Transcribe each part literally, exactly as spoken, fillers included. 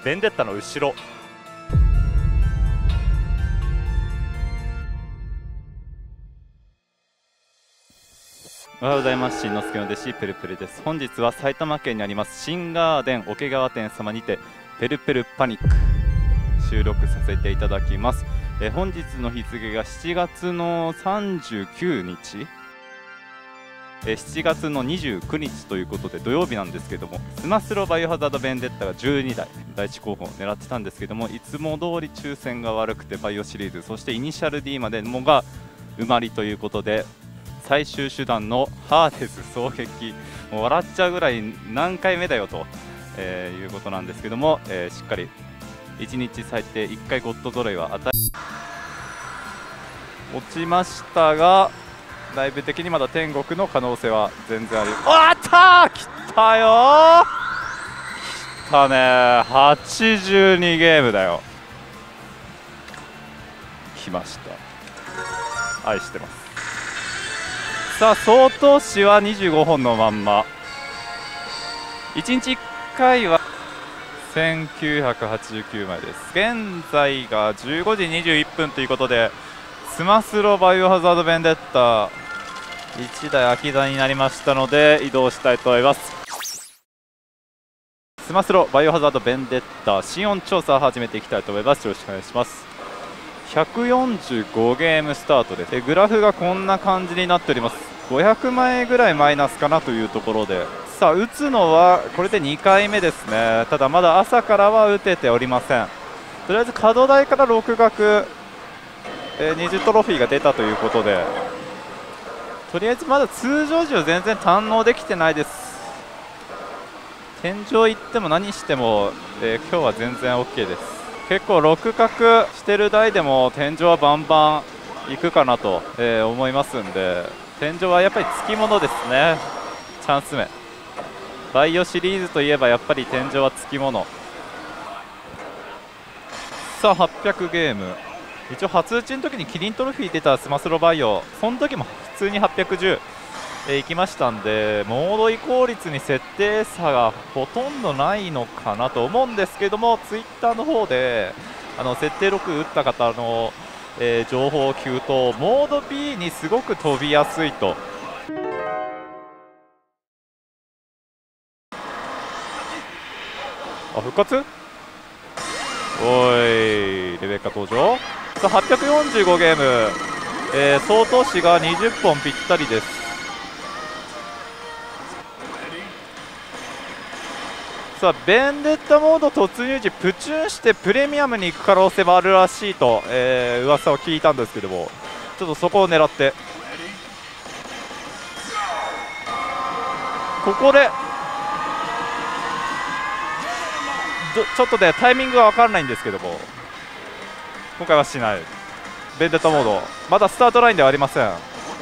ベンデッタの後ろ。おはようございます。しんのすけの弟子ペルペルです。本日は埼玉県にあります新ガーデン桶川店様にてペルペルパニック収録させていただきます。え本日の日付がしちがつのさんじゅうくにち、えしちがつのにじゅうくにちということで土曜日なんですけども、スマスロバイオハザードベンデッタがじゅうにだいだいいち候補を狙ってたんですけども、いつも通り抽選が悪くてバイオシリーズ、そしてイニシャル D までもが埋まりということで、最終手段のハーデス双撃、もう笑っちゃうぐらい何回目だよと、えー、いうことなんですけども、えー、しっかりいちにち最低いっかいゴッド揃いは当たり落ちましたが、ライブ的にまだ天国の可能性は全然ある。あったー、来たよー、来たねー、はちじゅうにゲームだよ、来ました、愛してます。さあ総投資はにじゅうごほんのまんま、いちにちいっかいはせんきゅうひゃくはちじゅうきゅうまいです。現在がじゅうごじにじゅういっぷんということで、スマスロバイオハザードベンデッタいちだい空き座になりましたので移動したいと思います。スマスロバイオハザードベンデッタ心音調査を始めていきたいと思います。よろしくお願いします。ひゃくよんじゅうごゲームスタートです。グラフがこんな感じになっております。ごひゃくまいぐらいマイナスかなというところで、さあ打つのはこれでにかいめですね。ただまだ朝からは打てておりません。とりあえず角台からろく額、えー、にじゅうトロフィーが出たということで、とりあえずまだ通常時を全然堪能できてないです。天井行っても何しても、えー、今日は全然 OK です。結構ろく角してる台でも天井はバンバンいくかなと、えー、思いますんで、天井はやっぱりつきものですね。チャンス目バイオシリーズといえばやっぱり天井はつきもの。さあはっぴゃくゲーム、一応初打ちの時にキリントロフィー出たスマスロバイオ、その時も普通にはっぴゃくじゅう、えー、いきましたんで、モード移行率に設定差がほとんどないのかなと思うんですけども、ツイッターの方であの設定ろく打った方の、えー、情報を聞くと、モード ビー にすごく飛びやすいと。あ、復活、おいレベッカ登場。さあはっぴゃくよんじゅうごゲーム、えー、総投資がにじゅっぽんぴったりです。さあベンデッタモード突入時プチュンしてプレミアムに行く可能性もあるらしいと、えー、噂を聞いたんですけども、ちょっとそこを狙って、ここでちょっとねタイミングが分からないんですけども、今回はしない。ベンデッタモードまだスタートラインではありません。ちょ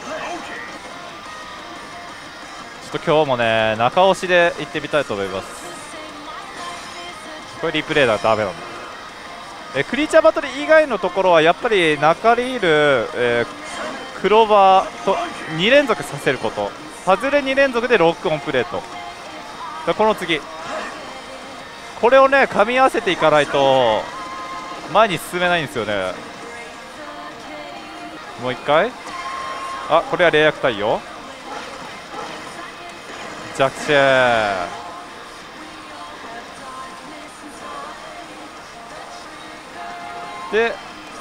っと今日もね中押しで行ってみたいと思います。これリプレイだとダメなんだ。えクリーチャーバトル以外のところはやっぱり中リール、えー、クローバーとに連続させること、外れに連続でロックオンプレート、この次これをね噛み合わせていかないと前に進めないんですよね。もういっかい、あこれは冷薬対応、弱シェで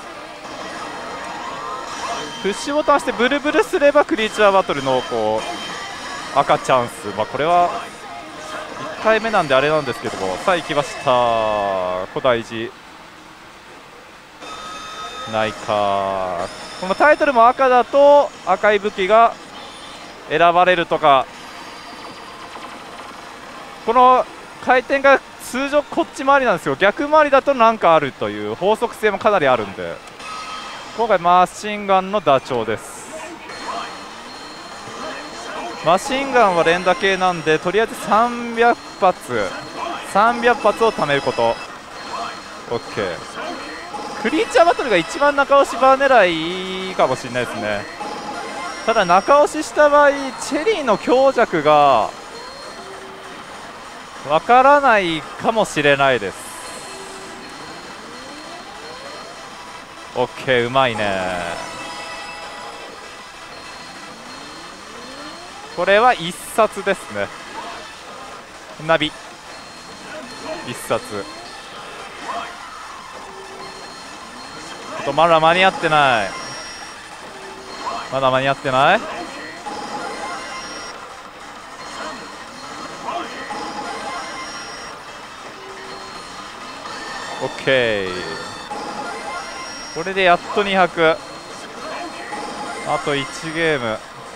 プッシュボタン押してブルブルすればクリーチャーバトル濃厚、赤チャンス、まあ、これはいっかいめなんであれなんですけども、さあ行きました、ここ大事ないか。このタイトルも赤だと赤い武器が選ばれるとか、この回転が通常こっち回りなんですよ、逆回りだとなんかあるという法則性もかなりあるんで、今回マシンガンのダチョウです。マシンガンは連打系なんで、とりあえずさんびゃく発さんびゃく発を貯めること。 OK、 クリーチャーバトルが一番中押しバー狙いかもしれないですね。ただ中押しした場合チェリーの強弱がわからないかもしれないです。 オッケー、うまいね。これは一冊ですね。ナビ一冊。ちょっとまだ間に合ってない。まだ間に合ってない。オッケー。これでやっとにひゃく。あといちゲーム。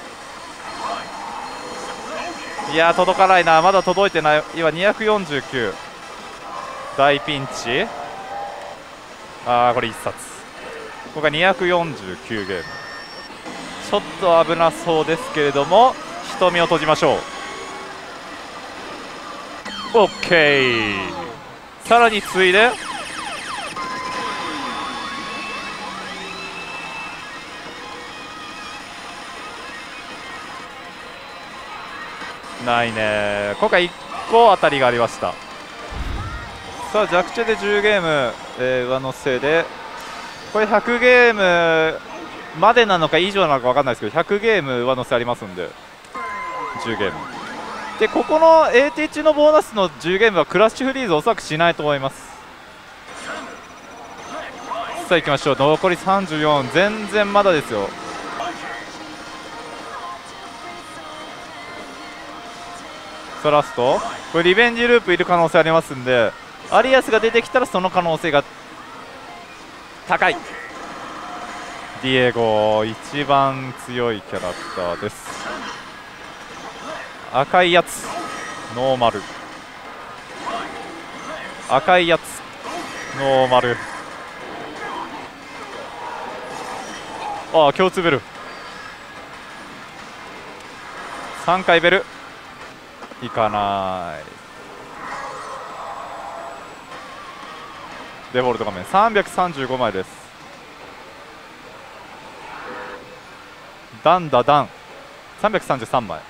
いやー届かないな。まだ届いてない。今にひゃくよんじゅうきゅう。大ピンチ。あーこれいっさつ。ここがにひゃくよんじゅうきゅうゲーム。ちょっと危なそうですけれども、瞳を閉じましょう。オッケー。さらに次いでないね。今回いっこ当たりがありました。さあ弱中でじゅうゲーム、えー、上乗せでこれひゃくゲームまでなのか以上なのか分かんないですけどひゃくゲーム上乗せありますんでじゅうゲームで、ここの エーティー 中のボーナスのじゅうゲームはクラッシュフリーズおそらくしないと思います。さあ行きましょう。残りさんじゅうよん。全然まだですよ。さあラストこれリベンジループいる可能性ありますんで、アリアスが出てきたらその可能性が高い。ディエゴ一番強いキャラクターです。赤いやつノーマル、赤いやつノーマル。ああ共通ベルさんかいベルいかない。デフォルト画面さんびゃくさんじゅうごまいです。ダンダダンさんびゃくさんじゅうさんまい。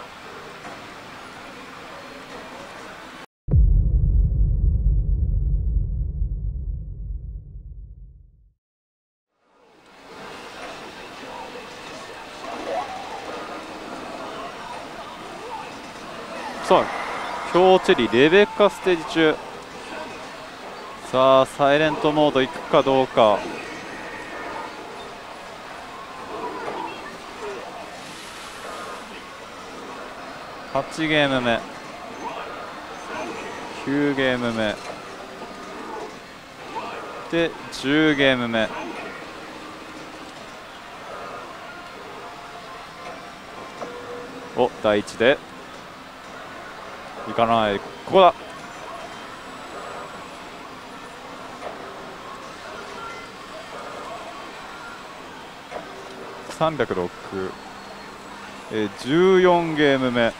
さあ強チェリーレベッカステージ中。さあサイレントモードいくかどうか。はちゲーム目きゅうゲーム目でじゅうゲーム目。お第一でいかない。ここだ。さんびゃくろく、えー、じゅうよんゲーム目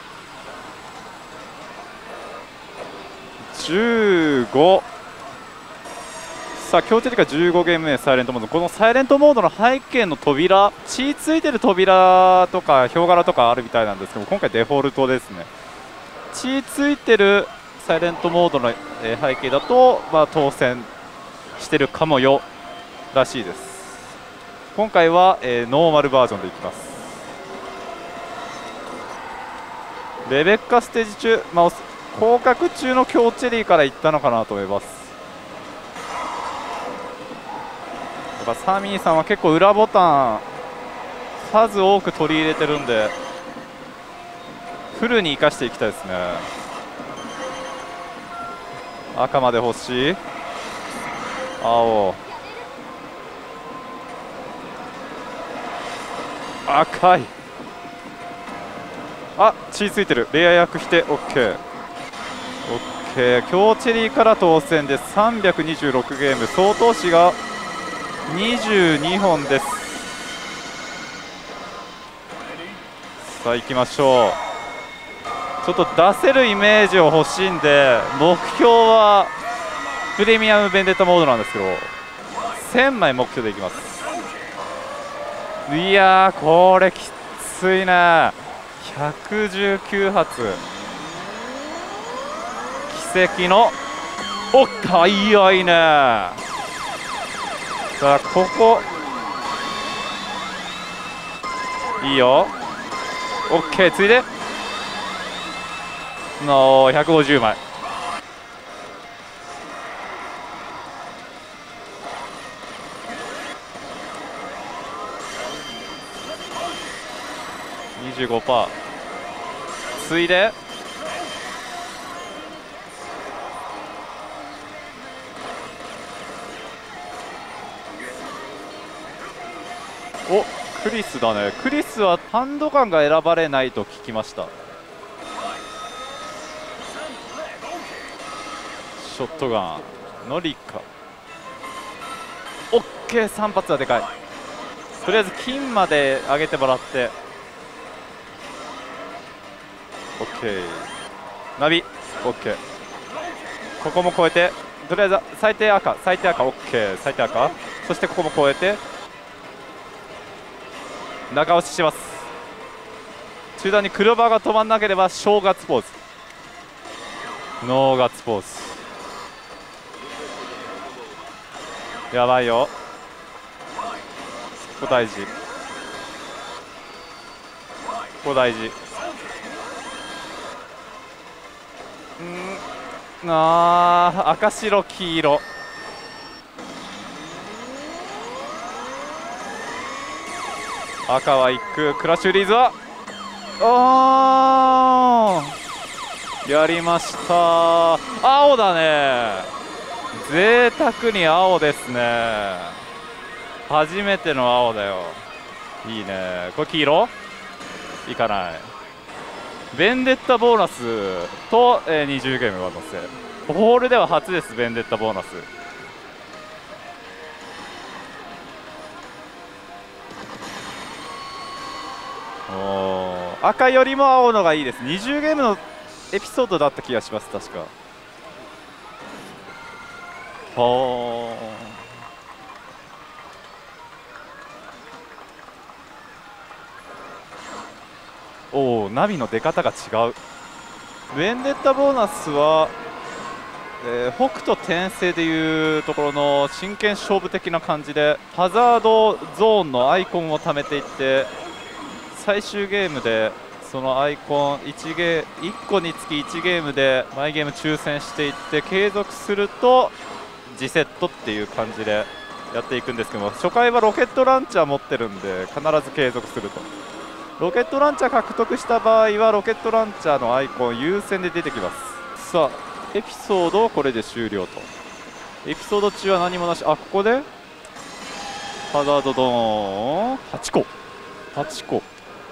じゅうご。さあ強チェリカじゅうごゲーム目サイレントモード。このサイレントモードの背景の扉、血ついてる扉とかヒョウ柄とかあるみたいなんですけど、今回デフォルトですね。血ついてるサイレントモードの背景だと、まあ、当選してるかもよらしいです。今回は、えー、ノーマルバージョンでいきます。レベッカステージ中、まあ、降格中の強チェリーからいったのかなと思います。やっぱサミーさんは結構裏ボタン数多く取り入れてるんでフルに生かしていきたいですね。赤まで欲しい。青赤い。あ血ついてる。レア役否定 OK。 OK。 強チェリーから当選でさんびゃくにじゅうろくゲーム、総投資がにじゅうにほんです。さあ行きましょう。ちょっと出せるイメージを欲しいんで目標はプレミアムベンデッタモードなんですけどせんまい目標でいきます。いやーこれきついな。ひゃくじゅうきゅうはつ奇跡のおっ早いね。 さあここいいよ。オッケー、ついでのひゃくごじゅうまい。にじゅうごパーセント ついでおクリスだね。クリスはハンドガンが選ばれないと聞きました。ショットガンノリカオッケー、さん発はでかい。とりあえず金まで上げてもらって OK ナビ OK。 ここも超えてとりあえず最低赤最低赤 OK 最低赤。そしてここも超えて中押しします。中段にクローバーが止まんなければ小ガッツポーズノーガッツポーズ。やばいよ、ここ大事、ここ大事。うんあー赤白黄色赤は行く。クラッシュリーズはあーやりました。青だね、贅沢に青ですね。初めての青だよ。いいね。これ黄色いかない。ベンデッタボーナスと、えー、にじゅうゲームは乗せ。ホールでは初です。ベンデッタボーナスお赤よりも青のがいいです。にじゅうゲームのエピソードだった気がします確か。はあおおナビの出方が違う。ベンデッタボーナスは、えー、北斗転生でいうところの真剣勝負的な感じでハザードゾーンのアイコンを貯めていって最終ゲームでそのアイコン いち, ゲいっこにつきいちゲームで毎ゲーム抽選していって継続すると次セットっていう感じでやっていくんですけども、初回はロケットランチャー持ってるんで必ず継続すると。ロケットランチャー獲得した場合はロケットランチャーのアイコン優先で出てきます。さあエピソードをこれで終了と。エピソード中は何もなし。あここでハザードドーンはちこはちこ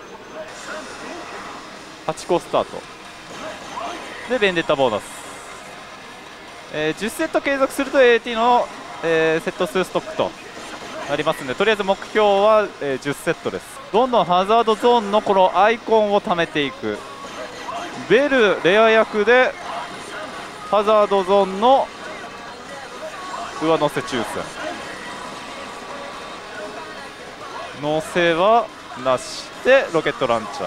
はちこスタートでベンデッタボーナス、えー、じゅっセット継続すると エーティー の、えー、セット数ストックとなりますので、とりあえず目標は、えー、じゅっセットです。どんどんハザードゾーンのこのアイコンを貯めていく。ベルレア役でハザードゾーンの上乗せ抽選乗せはなしでロケットランチャ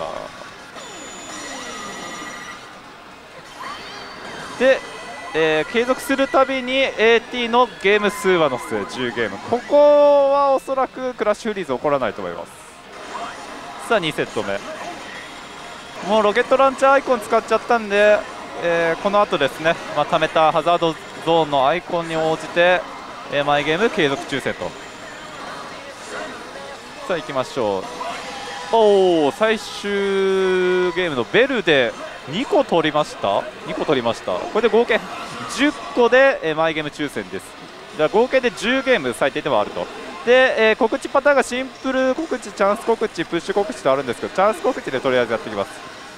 ーで、えー、継続するたびに エーティー のゲーム数は乗せじゅうゲーム。ここはおそらくクラッシュフリーズ起こらないと思います。さあにセット目もうロケットランチャーアイコン使っちゃったんで、えー、この後ですね、まあ、貯めたハザードゾーンのアイコンに応じて、えー、毎ゲーム継続抽選と。さあ行きましょう。おお最終ゲームのベルでにこ取りました。にこ取りました。これで合計じゅっこで、えー、毎ゲーム抽選です。じゃあ合計でじゅうゲーム最低ではあると。で、えー、告知パターンがシンプル告知、チャンス告知、プッシュ告知とあるんですけど、チャンス告知でとりあえずやっていきます。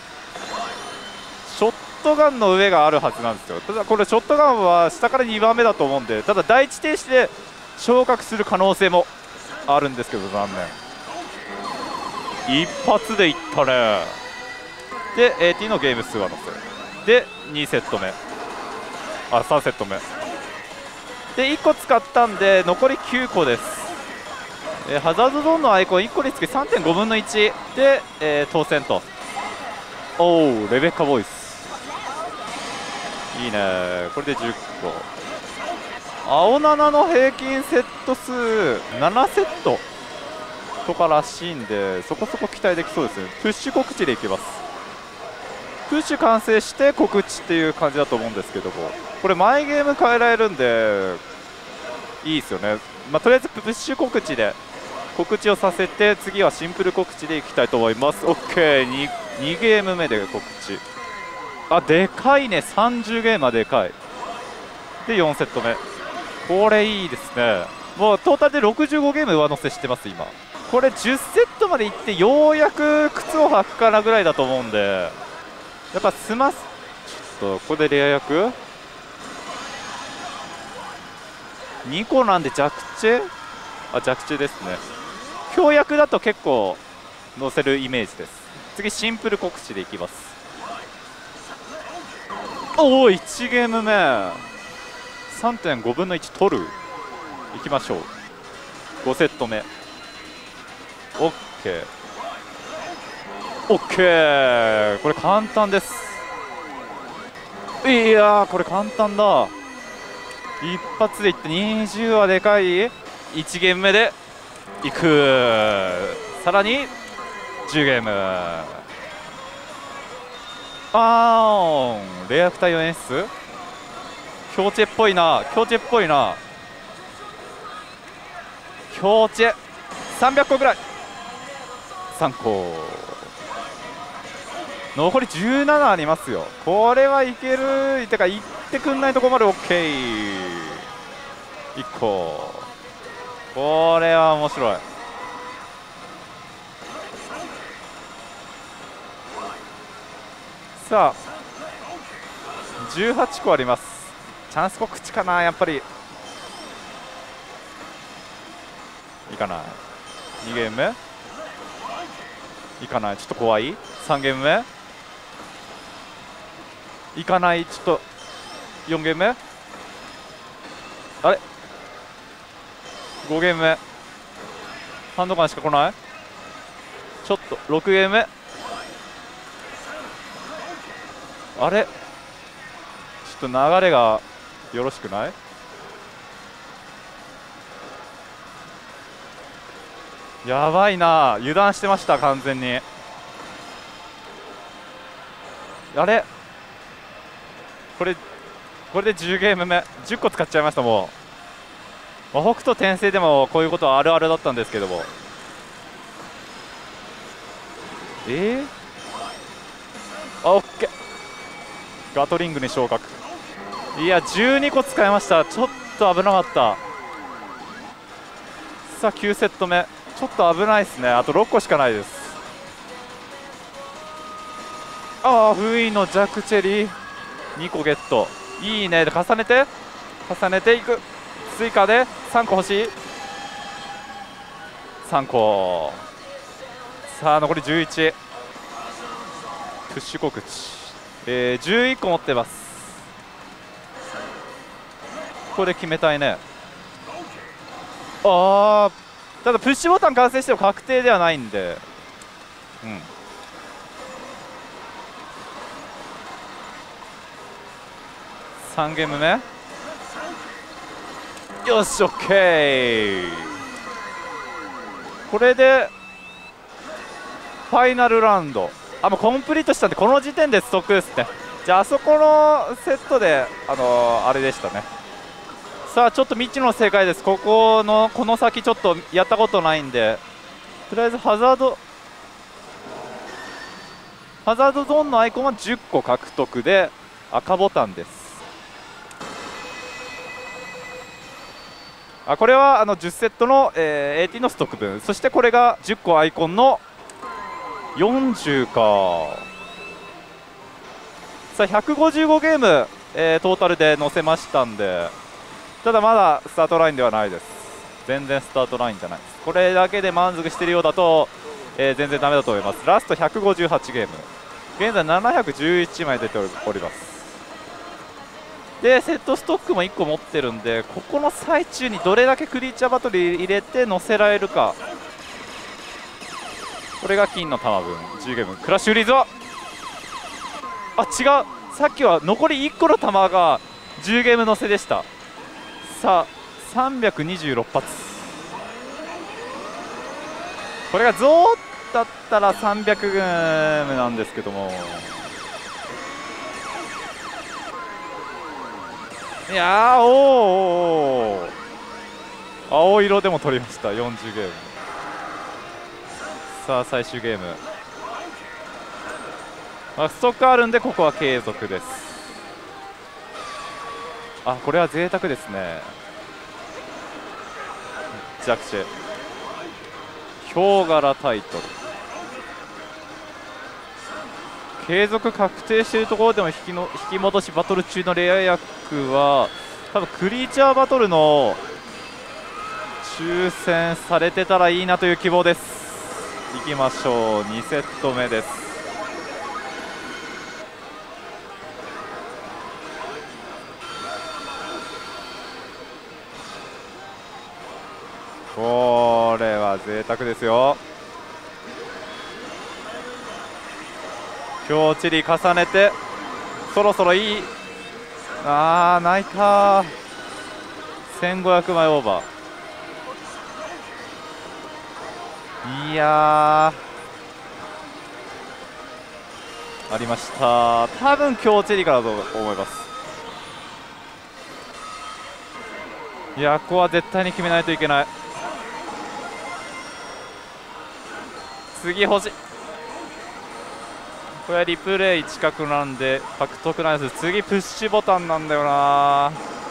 ショットガンの上があるはずなんですよ。ただこれショットガンは下からにばんめだと思うんで、ただ第一停止で昇格する可能性もあるんですけど残念。一発でいったね。で エーティー のゲーム数は乗せでにセット目あさんセット目でいっこ使ったんで残りきゅうこです。えー、ハザードゾーンのアイコンいっこにつき さんてんごぶんのいちで、えー、当選と。おおレベッカボイスいいね。これでじゅっこ青ななの平均セット数ななセットとからしいんで、そこそこ期待できそうですね。プッシュ告知でいきます。プッシュ完成して告知っていう感じだと思うんですけども、これマイゲーム変えられるんでいいですよね。まあ、とりあえずプッシュ告知で告知をさせて、次はシンプル告知でいきたいと思います。 OK、 に, にゲーム目で告知。あ、でかいね。さんじゅうゲームはでかい。でよんセット目、これいいですね。もうトータルでろくじゅうごゲーム上乗せしてます今。これじゅっセットまでいってようやく靴を履くかなぐらいだと思うんで、やっぱ済ます。ちょっとここでレア役にこなんで弱チェ、あ、弱チェですね。強役だと結構乗せるイメージです。次シンプル告知でいきます。おお、いちゲーム目 さんてんごぶんのいち取る。いきましょう。ごセット目 OK OK、 これ簡単です。いやー、これ簡単だ。一発でいってにじゅうはでかい。いちゲーム目でいく。さらにじゅうゲーム。あーん、レアクタイ演出強チェっぽいな。強チェっぽいな。強チェさんびゃっこぐらい。さんこ。残りじゅうななありますよ。これはいける。てかいってくんないとこまで OK。 いっこ。これは面白い。さあじゅうはっこあります。チャンス告知かな。やっぱりいかない。にゲーム目いかない。ちょっと怖い。さんゲーム目いかない。ちょっとよんゲーム目あれごゲーム目ハンドガンしか来ない。ちょっとろくゲーム目あれちょっと流れがよろしくない。やばいな。油断してました完全に。あれこれこれでじゅうゲーム目じゅっこ使っちゃいました。もう、まあ、北斗転生でもこういうことはあるあるだったんですけども、えー、あ、オッケー。ガトリングに昇格。いやじゅうにこ使いました。ちょっと危なかった。さあきゅうセット目ちょっと危ないですね。あとろっこしかないです。ああ、封印のジャックチェリーにこゲット。いいね。重ねて重ねていく。追加でさんこ欲しい。さんこ。さあ残りじゅういち。プッシュ告知、えー、じゅういっこ持ってます。ここで決めたいね。ああ、ただプッシュボタン完成しても確定ではないんで、うん、さんゲーム目よし OK。 これでファイナルラウンド、あ、もうコンプリートしたんでこの時点でストックですね。じゃああそこのセットであのー、あれでしたね。さあちょっと未知の世界です。ここのこの先ちょっとやったことないんで、とりあえずハザードハザードゾーンのアイコンはじゅっこ獲得で赤ボタンです。あ、これはあのじゅっセットの、えー、エーティー のストック分、そしてこれがじゅっこアイコンのよんじゅうか。さあひゃくごじゅうごゲーム、えー、トータルで載せましたんで、ただまだスタートラインではないです。全然スタートラインじゃないです。これだけで満足しているようだと、えー、全然ダメだと思います。ラストひゃくごじゅうはちゲーム、現在ななひゃくじゅういちまい出ております。でセットストックもいっこ持ってるんで、ここの最中にどれだけクリーチャーバトル入れて乗せられるか。これが金の玉分じゅうゲーム。クラッシュフリーズはあ違う、さっきは残りいっこの玉がじゅうゲーム乗せでした。 さあさんびゃくにじゅうろく発、これがゾウだったらさんびゃくグラムなんですけども、いやー、おー、青色でも取りました。よんじゅうゲーム。さあ最終ゲーム、まあ、ストックあるんでここは継続です。あ、これは贅沢ですね。ジャクシェヒョウ柄タイトル継続確定しているところでも引きの引き戻しバトル中のレア役は多分クリーチャーバトルの抽選されてたらいいなという希望です。いきましょう、にセット目です。これは贅沢ですよ。今日チリ重ねてそろそろいい、あーないか、せんごひゃくまいオーバー、いやーありました。多分今日チリからだと思います。いやここは絶対に決めないといけない。次欲しい。これはリプレイ近くなんで獲得なんです。次プッシュボタンなんだよな。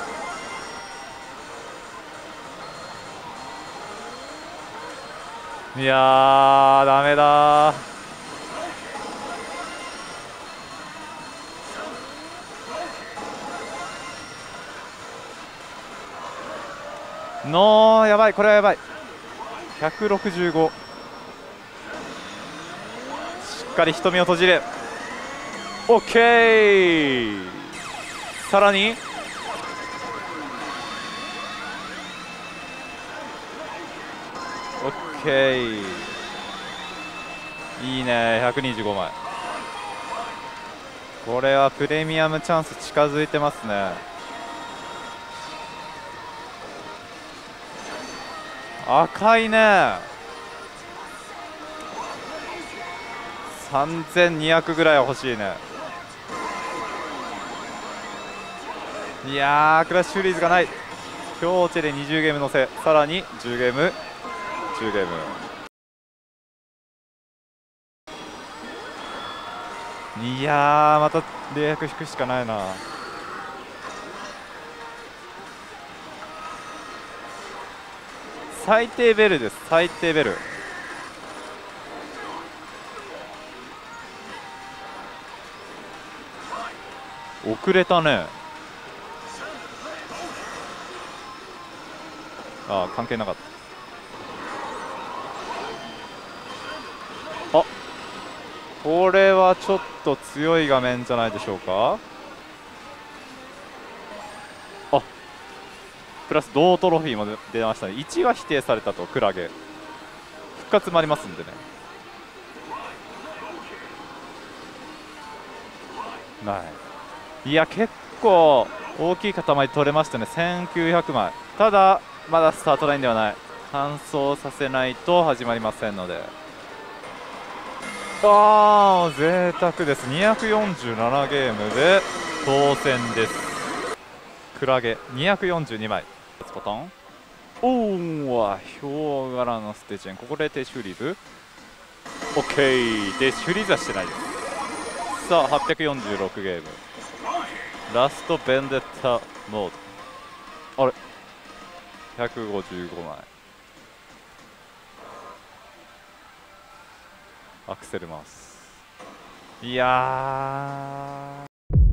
いやーダメだー。のーやばい、これはやばい。ひゃくろくじゅうご、しっかり瞳を閉じる。オッケー。さらにオッケー、いいね。ひゃくにじゅうごまい、これはプレミアムチャンス近づいてますね。赤いね。さんぜんにひゃくぐらいは欲しいね。いやークラッシュフリーズがない。今日チェでにじゅうゲーム乗せ、さらにじゅうゲームじゅうゲーム、いやーまたレイヤー引くしかないな。最低ベルです。最低ベル。遅れたね。ああ関係なかった。あ、これはちょっと強い画面じゃないでしょうか。あ、プラス同トロフィーも出ましたね。いちは否定されたと。クラゲ復活もありますんでね。ない。いや結構大きい塊取れましたね。せんきゅうひゃくまい。ただまだスタートラインではない。搬送させないと始まりませんので。あー贅沢です。にひゃくよんじゅうななゲームで当選です。クラゲにひゃくよんじゅうにまい。ボタン、おーわ、ヒョウ柄のステージン、ここで停止フリーズ。 OK、 停止フリーズはしてないです。さあはっぴゃくよんじゅうろくゲーム、ラストベンデッタモード。あれひゃくごじゅうごまい、アクセルマウス。いやー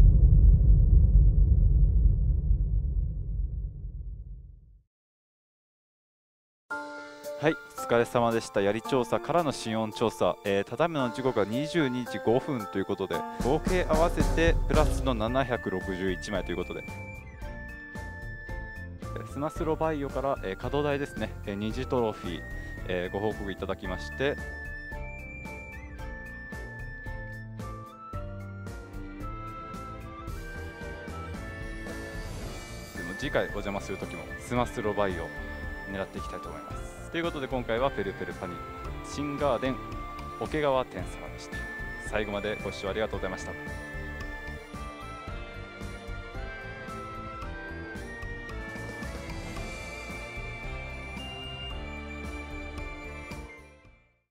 はい、お疲れ様でした。槍調査からの心音調査、えー、ただいまの時刻がにじゅうにじごふんということで、合計合わせてプラスのななひゃくろくじゅういちまいということで、スマスロバイオから、えー、稼働台ですね、えー、二次トロフィー、えー、ご報告いただきまして、 次回お邪魔する時もスマスロバイを狙っていきたいと思います。ということで今回はペルペルパニック新ガーデン桶川店様でした。最後までご視聴ありがとうございました。